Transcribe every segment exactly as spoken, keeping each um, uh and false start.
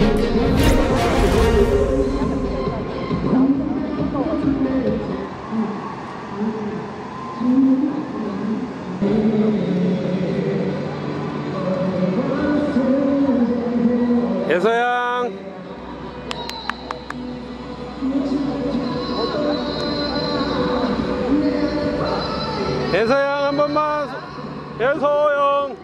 예서양 예서양 한 번만. 예서영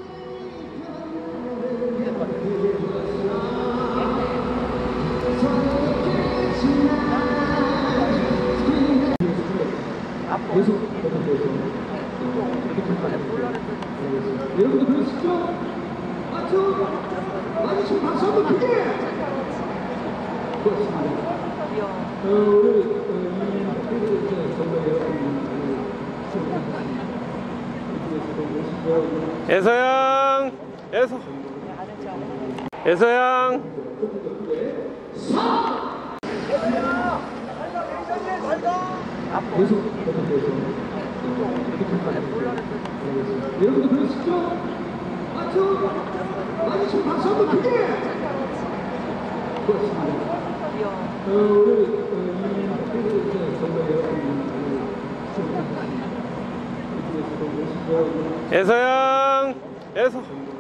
여러분들 그러시죠? 맞죠? 맞으시면 박수 한번 크게! 고맙습니다. 어, 우리 이 이제 정말 여러분 예서양 예서 예서양 여러분들 그러시죠? 맞죠? 맞으시면 박수 한번 크게! 고맙습니다. 어, 우리 이 이제 정말 여러분 예서양 예서